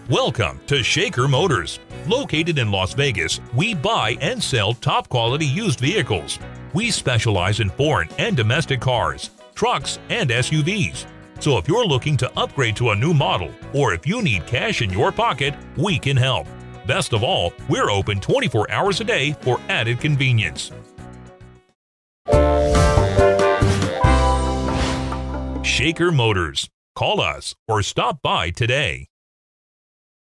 Welcome to Shaker Motors. Located in Las Vegas, we buy and sell top quality used vehicles. We specialize in foreign and domestic cars, trucks, and SUVs. So if you're looking to upgrade to a new model, or if you need cash in your pocket, we can help. Best of all, we're open 24 hours a day for added convenience. Shaker Motors. Call us or stop by today.